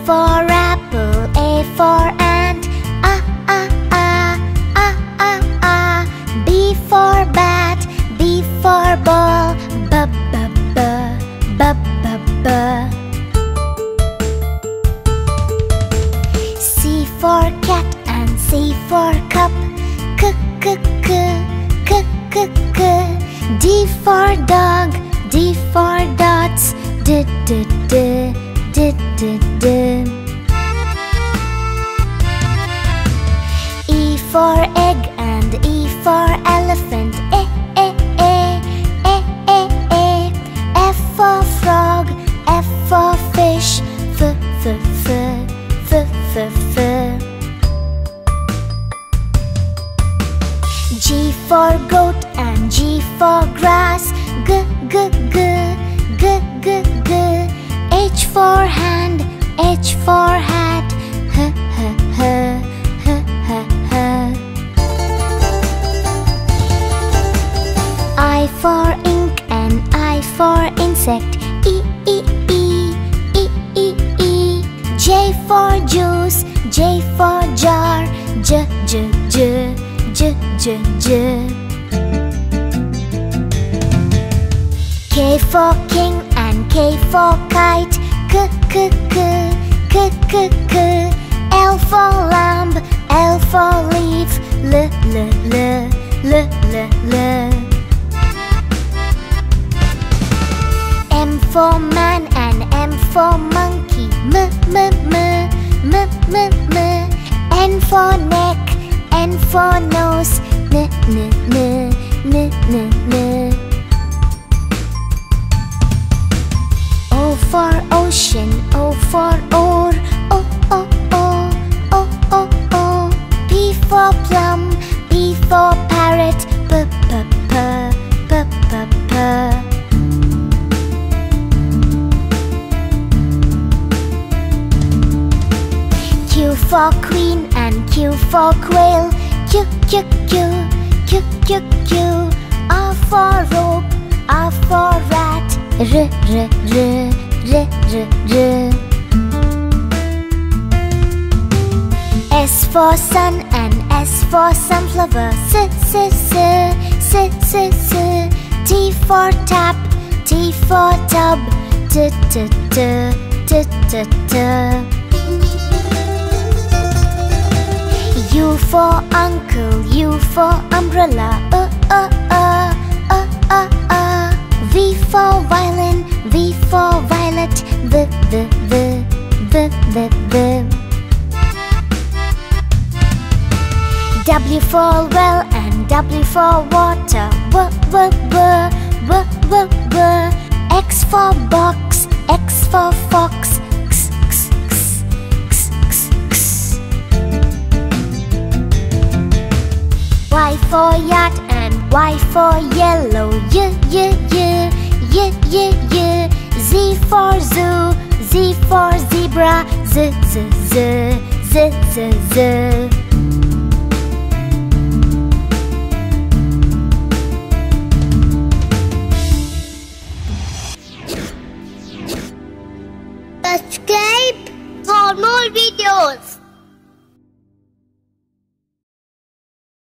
for apple, A for ant, B for bat, B for ball, B. C for cat and C for cup, C. D for dog, D for dots, D. E for egg and E for elephant, F for frog, F for fish, F. G for goat and G for grass, G. H for hand, H for hat, H. I for ink and I for insect, E. J for juice, J for jar, J. K for king and K for kite, K. L for lamb, L for leaf, L. M for man and M for monkey, M. N for neck, N for nose, N. O for ocean, O for oar, O. P for plum, P for parrot, P. Q for queen and Q for quail, Q. R for rope, R for rat, R. S for sun and S for sunflower, S. T for tap, T for tub, T. U for uncle, U for umbrella, V for violin, V for violet, V. W for well and W for water, W. X for box, X for fox, X. Y for yacht and Y for yellow, Y. Z for zoo, Z for zebra, Z. Subscribe for more videos.